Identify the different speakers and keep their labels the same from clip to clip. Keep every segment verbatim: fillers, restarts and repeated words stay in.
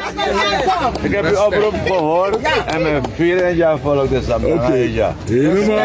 Speaker 1: Ik heb uw oproep gehoord en mijn vierentwintig jaar volk de Samia.
Speaker 2: Helemaal.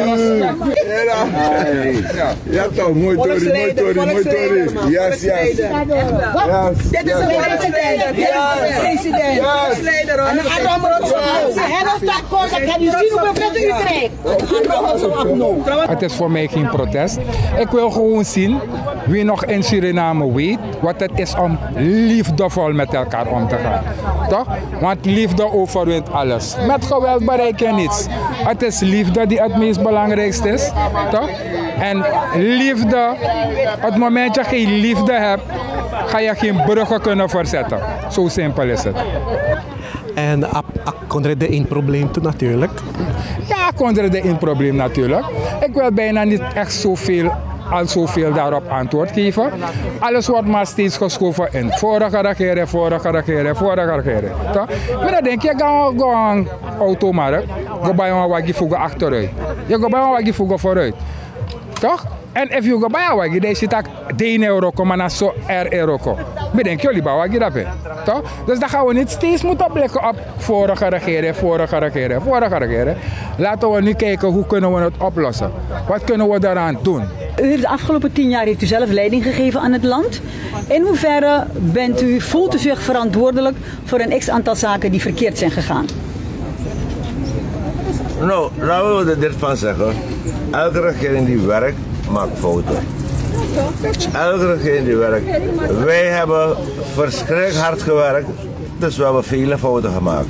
Speaker 2: Ja toch, mooi Tori, mooi Tori, mooi Tori. Yes, yes.
Speaker 3: Dit is een volksleider. Dit is een president. Volksleider hoor. En een andere hij staat gewoon, dat kan u zien hoeveel mensen u krijgt.
Speaker 4: Het is voor mij geen protest. Ik wil gewoon zien wie nog in Suriname weet wat het is om liefdevol met elkaar om te gaan. Toch? Want liefde overwint alles. Met geweld bereik je niets. Het is liefde die het meest belangrijkste is. Toch? En liefde, het moment dat je geen liefde hebt, ga je geen bruggen kunnen verzetten. Zo simpel is het.
Speaker 5: En kon er een probleem toe natuurlijk?
Speaker 4: Ja, kon er een probleem natuurlijk. Ik wil bijna niet echt zoveel, al zoveel daarop antwoord geven. Alles wordt maar steeds geschoven in vorige regering, vorige regering, vorige regering. Maar dan denk je, ga gewoon automarkt, ga bij een waggie voegen achteruit. Je gaat bij een waggie voegen vooruit. Toch? En als je gaat bij een waggie, dan zit dat één euro, maar dan zo er euro. Maar denk jullie bij waggie dat is. Toch? Dus dan gaan we niet steeds moeten blikken op vorige regering, vorige regering, vorige regering. Laten we nu kijken hoe kunnen we het oplossen. Wat kunnen we daaraan doen?
Speaker 6: U heeft de afgelopen tien jaar heeft u zelf leiding gegeven aan het land. In hoeverre bent u, voelt u zich verantwoordelijk voor een x-aantal zaken die verkeerd zijn gegaan?
Speaker 1: Nou, laten we er dit van zeggen. Elke regering die werkt, maakt fouten. Elke regering die werkt. Wij hebben verschrikkelijk hard gewerkt, dus we hebben vele fouten gemaakt.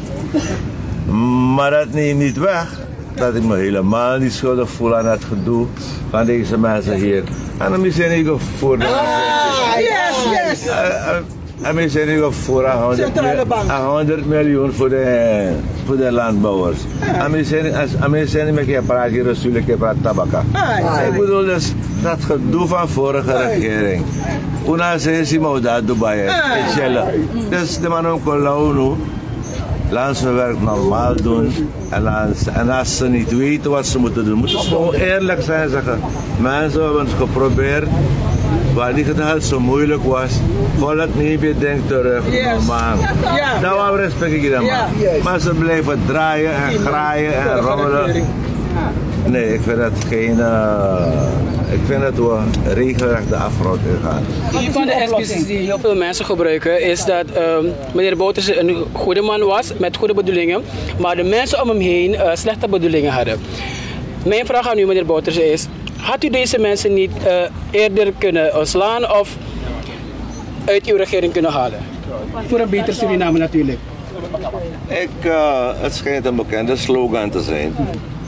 Speaker 1: Maar dat neemt niet weg dat ik me helemaal niet schuldig voel aan het gedoe van deze mensen hier. En dan zijn ik voor de...
Speaker 3: Ah, yes, yes.
Speaker 1: En we zijn nu voor honderd miljoen voor de, voor de landbouwers. En we zijn niet meer praat hier natuurlijk praat tabaka. Ik bedoel dus dat gedoe van vorige regering. Una zei ze moet dat Dubai. Dus de man ook al laat ze werk normaal doen. En als ze niet weten wat ze moeten doen, moeten ze gewoon eerlijk zijn zeggen. Mensen hebben het geprobeerd. Waar die gedacht zo moeilijk was, volk niet meer denkt terug. Yes. Maar yeah. Daar wou respect ik dan maar. Yeah. Maar ze blijven draaien en graaien en rommelen. Nee, ik vind dat geen. Uh, ik vind dat we regelrecht de afgrond ingaan.
Speaker 7: Een van de excuses die heel veel mensen gebruiken is dat um, meneer Bouterse een goede man was met goede bedoelingen, maar de mensen om hem heen uh, slechte bedoelingen hadden. Mijn vraag aan u, meneer Bouterse, is: had u deze mensen niet uh, eerder kunnen ontslaan of uit uw regering kunnen halen? Voor een beter Suriname natuurlijk.
Speaker 1: Ik, uh, het schijnt een bekende slogan te zijn.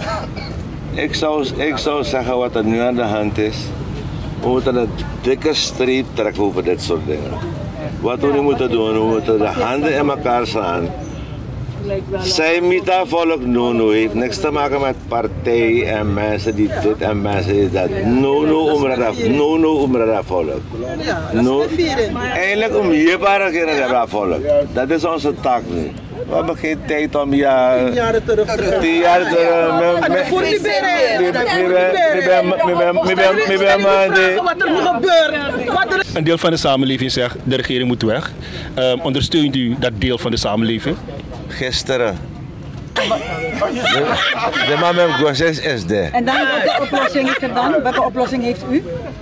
Speaker 1: Ik zou, ik zou zeggen wat er nu aan de hand is. We moeten een dikke streep trekken over dit soort dingen. Wat we nu moeten doen, we moeten de handen in elkaar slaan. Zij Mita volk Nono heeft niks te maken met partijen en mensen die dit en mensen die dat. Nono umrada, nono umrada volk. No, eigenlijk om je paar keer naar dat volk. Dat is onze taak nu. We hebben geen tijd om ja. Tien jaar terug. Tien jaar terug.
Speaker 3: Voor die wat er moet gebeuren.
Speaker 8: Een deel van de samenleving zegt de regering moet weg. Um, ondersteunt u dat deel van de samenleving?
Speaker 1: Gisteren. De, de man met Gosses is er.
Speaker 6: En dan welke oplossing heeft er dan? Welke oplossing heeft u?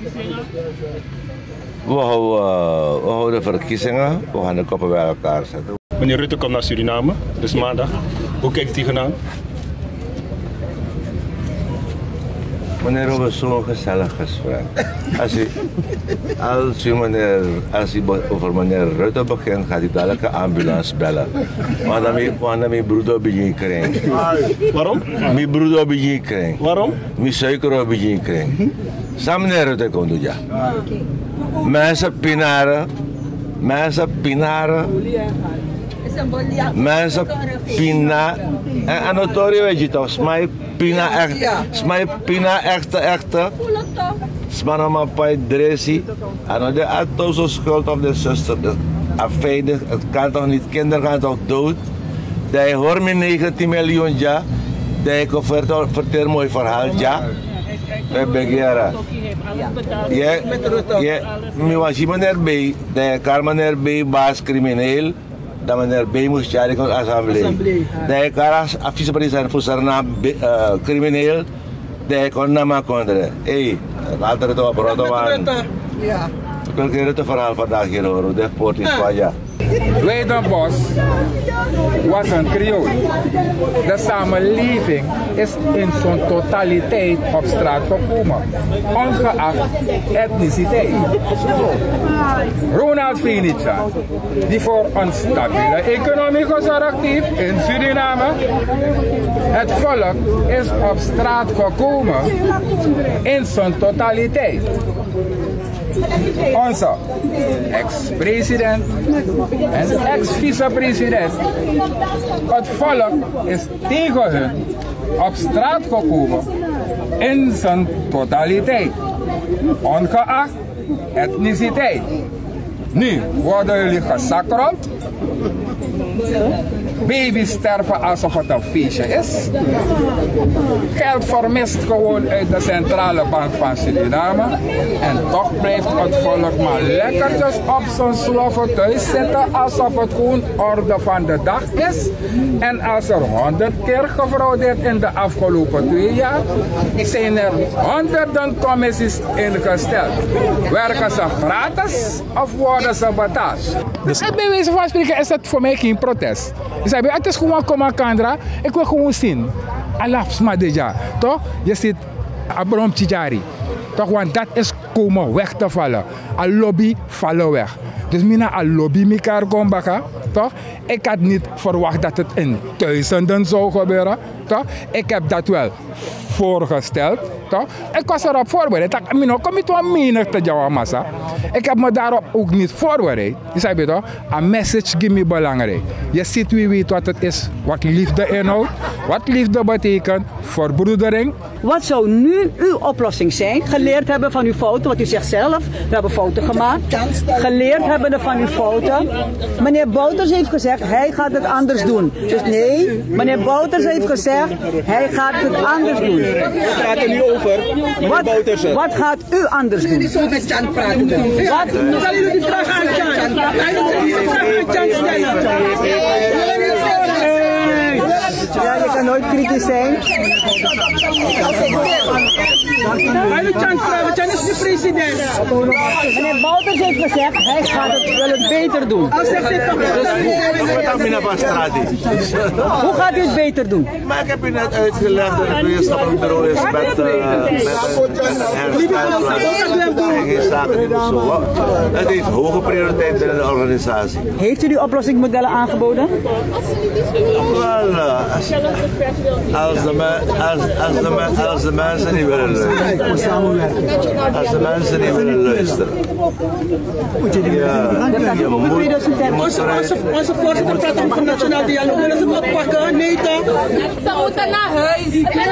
Speaker 1: We houden, uh, we houden verkiezingen, we gaan de koppen bij elkaar zetten.
Speaker 8: Meneer Rutte komt naar Suriname, dus maandag. Hoe kijkt u tegenaan?
Speaker 1: Meneer, we hebben zo'n gezellig gesprek. Als u, als u, meneer, als u over meneer Rutte begint, gaat hij dadelijk een ambulance bellen. Want dan moet mijn broeder begin krijgen.
Speaker 8: Waarom?
Speaker 1: Mijn broeder begin krijgen.
Speaker 8: Waarom?
Speaker 1: Mijn suiker begin krijgen. Samen meneer Rutte komt doen, ja. Mensen pinaren, mensen pinaren. Mensen pina en anotorie weet je toch, smai pina echt, smai pina echte echte, smai maar bij dressie, en de atozo schuld op de zuster, afveilig, het kan toch niet, kinderen gaan toch dood, dat je hoort me negentien miljoen ja, dat je vertel mooi verhaal ja, bij Begera. Ja, ja, mi was je meneer B, dat je kan meneer B baas crimineel. dat meneer B moest jaren in de assemblee. Dat karas vicepresident voor Sarna crimineel, dat kon naar me konderen. Hé, later het op Rotterdam. Ja. Ik wil geen het verhaal vandaag hier horen, de poort is van ja.
Speaker 4: Weidenbos was een Creool. De samenleving is in zijn totaliteit op straat gekomen, ongeacht etniciteit. Ronald Finica, die voor een stabiele economie gezorgd heeft in Suriname. Het volk is op straat gekomen in zijn totaliteit. Onze ex-president en ex-vicepresident. Het volk is tegen hun op straat gekomen in zijn totaliteit, ongeacht etniciteit. Nu worden jullie gesakrold. Baby's sterven alsof het een feestje is. Geld vermist gewoon uit de centrale bank van Suriname. En toch blijft het volk maar lekkertjes op zijn sloffen thuis zitten alsof het gewoon orde van de dag is. En als er honderd keer gefraudeerd in de afgelopen twee jaar, zijn er honderden commissies ingesteld. Werken ze gratis of worden ze betaald? Dus bij wijze van spreken is het voor mij geen protest. Dus het is gewoon Koma Kandra. Ik wil gewoon zien. Alaf Smadeja. Toch? Je ziet Abram Tijari. Toch? Want dat is komen weg te vallen. Al lobby vallen weg. Dus mina al lobby mekaar komen bakken. Toch? Ik had niet verwacht dat het in duizenden zou gebeuren. Toch? Ik heb dat wel voorgesteld. Toch? Ik was erop voorbereid. Ik kom niet wat menig te jouw massa. Ik heb me daarop ook niet voorbereid. Je zei je toch? Een message is me belangrijk. Je ziet wie weet wat het is, wat liefde inhoudt, wat liefde betekent, verbroedering.
Speaker 6: Wat zou nu uw oplossing zijn? Geleerd hebben van uw fouten, wat u zegt zelf, we hebben fouten gemaakt. Geleerd hebben van uw fouten. Meneer Bouters heeft gezegd, hij gaat het anders doen. Dus nee, meneer Bouters heeft gezegd, hij gaat het anders doen.
Speaker 9: Het gaat er nu over, meneer
Speaker 6: wat,
Speaker 9: Bouters.
Speaker 6: Wat gaat u anders doen?
Speaker 3: Jullie zo met Jan praten. Wat? Zal jullie die vraag aan Jan? Hij moet die vraag aan Jan stellen.
Speaker 6: Ja, je kan nooit kritisch zijn.
Speaker 3: Hij moet Jan vragen, Jan is de president.
Speaker 6: Meneer Bouters heeft gezegd, hij gaat het wel het beter doen.
Speaker 3: Als zegt dit toch
Speaker 6: Hoe gaat u het beter doen?
Speaker 1: Maar ik heb u net uitgelegd dat het stappenbureau is met het heeft hoge prioriteit binnen de organisatie.
Speaker 6: Heeft u die oplossingsmodellen aangeboden?
Speaker 1: Wel, als, als, de, als, als, de, als de mensen niet willen luisteren. Als de mensen niet willen luisteren. Ja, je moet, je moet
Speaker 3: onze, onze, onze voorzitter praat over nationaal dialoog. Willen ze wat pakken? Nee toch?
Speaker 10: Ze moeten naar huis.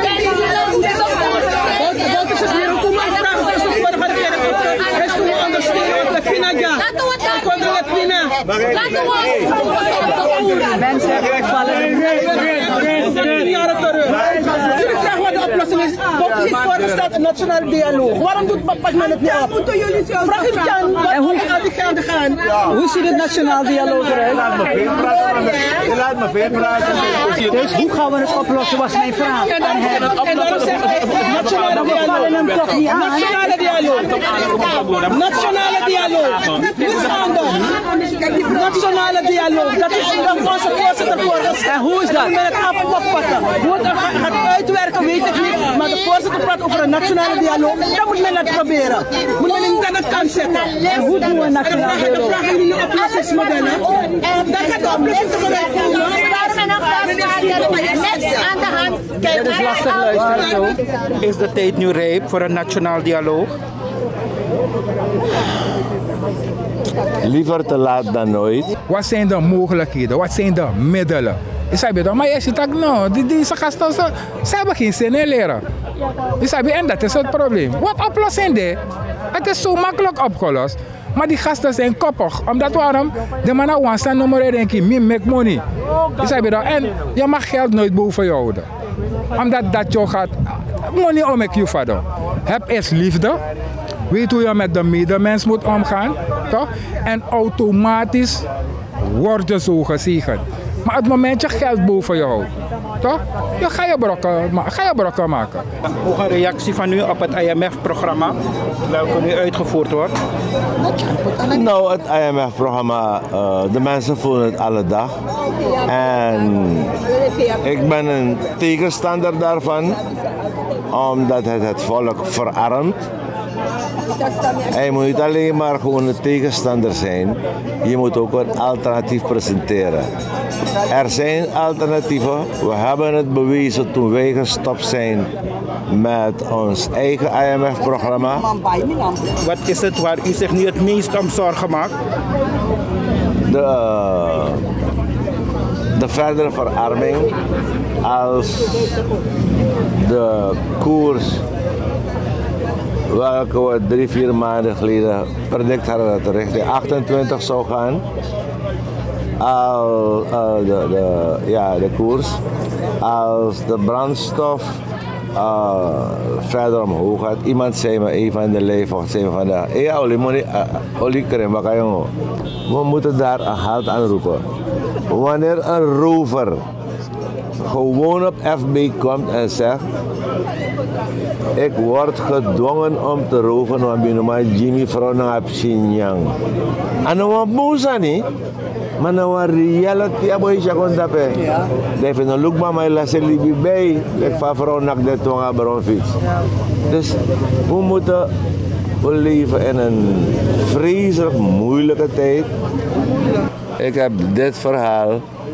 Speaker 3: Wat is het hier? Kom maar vragen van zo'n vorige regering. Hij is gewoon ondersteunen op de Pina.
Speaker 10: Laten we het
Speaker 3: Contra de Pina.
Speaker 10: Laten we
Speaker 6: Mensen hebben vallen.
Speaker 3: Jaren terug. Jullie vragen wat de oplossing is. Wat is voorgesteld nationaal dialoog? Waarom doet papa het niet op? Vraag hem Jan. En hoe gaat die gaande gaan?
Speaker 6: Hoe ziet het nationaal dialoog eruit?
Speaker 1: Je laat me veel praten.
Speaker 6: Dus hoe gaan we het oplossen, was mijn vraag.
Speaker 3: En daarom zeg ik, nationale dialoog.
Speaker 6: vallen hem toch niet aan.
Speaker 3: Nationale dialoog. Nationale dialoog. Niet anders. Nationale dialoog. Dat is wat onze voorzitter voorgesteld.
Speaker 6: En hoe is dat?
Speaker 3: Met het afpakken. Hoe het gaat uitwerken, weet ik niet. Maar de voorzitter praat over een nationale dialoog. Dat moet men het proberen. Moet men in dat kant zetten.
Speaker 6: En hoe doen we een nationaal dialoog?
Speaker 3: Dan vragen jullie nu oplossingsmodellen. Dan gaat de oplossingsmodellen komen.
Speaker 10: aan de hand.
Speaker 6: Dat is lastig luisteren zo.
Speaker 9: Is de tijd nu rijp voor een nationaal dialoog?
Speaker 1: Liever te laat dan nooit.
Speaker 4: Wat zijn de mogelijkheden? Wat zijn de middelen? Ik zei je dan, maar je ziet dat nou, die, deze gasten, ze, ze hebben geen zin in leren. Ik zei, en dat is het probleem. Wat oplossing dit? Het is zo makkelijk opgelost. Maar die gasten zijn koppig. Omdat waarom? De mannen want staan nummer denk ik, me make money. Ik zei je dan, en je mag geld nooit boven je houden. Omdat dat jou gaat, money om ik je vader. Heb eerst liefde. Weet hoe je met de medemens moet omgaan. Toch? En automatisch worden zo gezegend. Maar het moment je geld boven je houdt, toch? Ja, ga je brokken, ga je brokken maken.
Speaker 9: Hoe een reactie van u op het I M F-programma, welke nu uitgevoerd wordt?
Speaker 1: Nou, het I M F-programma, uh, de mensen voelen het alle dag. En ik ben een tegenstander daarvan, omdat het het volk verarmt. En je moet niet alleen maar gewoon een tegenstander zijn, je moet ook een alternatief presenteren. Er zijn alternatieven, we hebben het bewezen toen wij gestopt zijn met ons eigen I M F-programma.
Speaker 9: Wat is het waar u zich nu het meest om zorgen maakt?
Speaker 1: De, uh, de verdere verarming als de koers welke we drie, vier maanden geleden predict hadden dat de richting achtentwintig zou gaan. Al uh, de, de, ja, de koers. Als de brandstof uh, verder omhoog gaat. Iemand zei me even aan de lijf of zei me vandaag, hé hey, olie, money, uh, olie krem, jongen. We moeten daar een halt aan roepen. Wanneer een rover gewoon op F B komt en zegt, ik word gedwongen om te roven, want ik ben Jimmy vrouw naar Xinjiang. En dan was boos niet, maar dan was reality aboy siya kon tape. Def no look maar mij laat ze libi bij, ik van vrouw naar de tonga bronfiets. Dus we moeten we leven in een vreselijk moeilijke tijd. Ik heb dit verhaal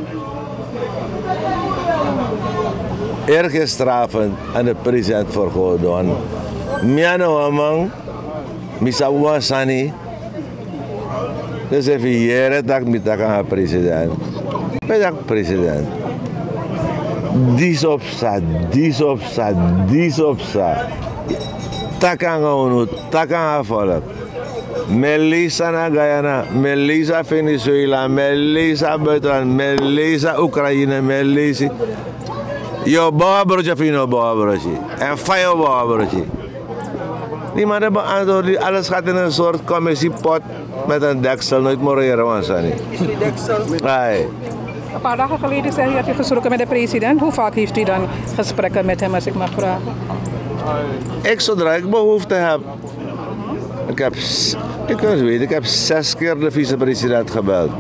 Speaker 1: eergisteravond aan de president voorgehouden. Miano amang, misawa sani. Dus even jaren dat ik met de president. Met de president. Dies op sa, dies op sa, dies op sa. Takang onu, takang volk. Melissa na Guyana, Melissa Venezuela, Melissa buitenland, Melissa Oekraïne, Melissa. Yo bawa broodje of je no bawa broodje. En fire bawa broodje. Niemand heeft beantwoord, alles gaat in een soort commissiepot met een deksel, nooit moreren man Sani.
Speaker 11: Die deksel?
Speaker 1: Nee.
Speaker 11: Een paar dagen geleden zei u dat u gesproken met de president. Hoe vaak heeft u dan gesprekken met hem als ik mag vragen?
Speaker 1: Ik zodra ik behoefte heb. Ik heb, ik kan het weten, ik heb zes keer de vicepresident gebeld.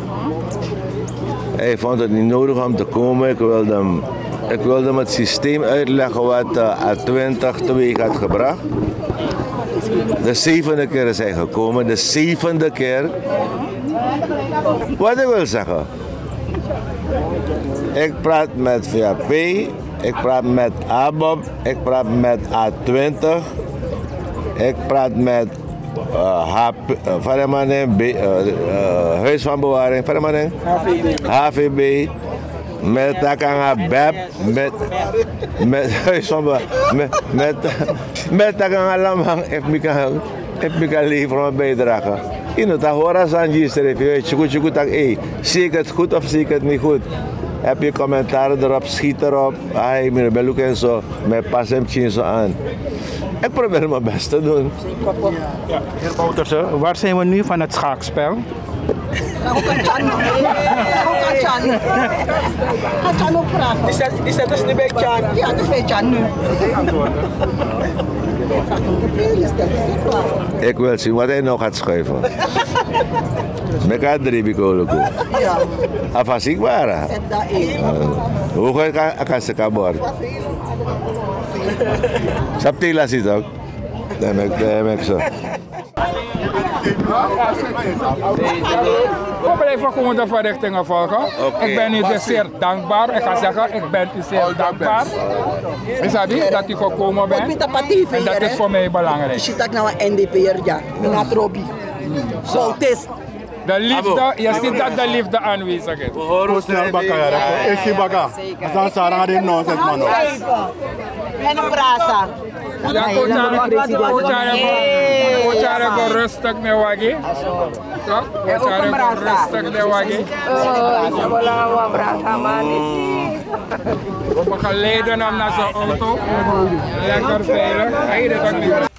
Speaker 1: Hij vond het niet nodig om te komen. Ik wilde hem, ik wilde hem het systeem uitleggen wat uh, A twintig teweeg had gebracht. De zevende keer is hij gekomen. De zevende keer. Wat ik wil zeggen. Ik praat met V A P. Ik praat met A B O B. Ik praat met A twintig. Ik praat met uh, H P, uh, B, uh, uh, Huis van Bewaring, H V B, met Takanga B E P, met, met Huis van Bewaring, met, met, met Takanga Lamhang, heb ik kan leveren een bijdrage. Je moet dat horen aan je schrijven, je moet goed zeggen, zie ik het goed of zie ik het niet goed. Heb je commentaren erop, schiet erop, ay, meneer Beluk en zo, met pas hem zo aan. Ik probeer mijn best te doen.
Speaker 9: Ja, heer Bouterse, waar zijn we nu van het schaakspel?
Speaker 3: Is dat dus niet bij Chan? Ja, dat is bij Chan nu.
Speaker 1: Ik wil zien wat hij nog gaat schuiven. Meka drie bikoloku.
Speaker 3: Ja.
Speaker 1: Afasik bara.
Speaker 3: Zet daar één.
Speaker 1: Hoe ga ik akan se kabor? Saptila si tok. Demek demek zo.
Speaker 4: We blijven gewoon de verrichtingen volgen. Okay. Ik ben u dus zeer dankbaar. Ik ga zeggen, ik ben u zeer oh, dankbaar. Is dat niet? Dat u gekomen bent. En dat is voor mij belangrijk.
Speaker 3: Je ziet dat nou een N D P'er, ja. Minat Robbie. Bautist.
Speaker 4: De liefde, je ziet dat de liefde aanwezig is.
Speaker 2: Hoe snel bakken, ja. Ik zie bakken. Dan Sarah gaat in nonsens, man.
Speaker 3: En een brasa.
Speaker 4: Ja, Kochare go rustig ne wagi. Toch? Kochare go rustig ne wagi.
Speaker 10: Oh, wala wa brasa manis.
Speaker 4: We gaan leiden hem naar zijn auto. Lekker veilig. Hij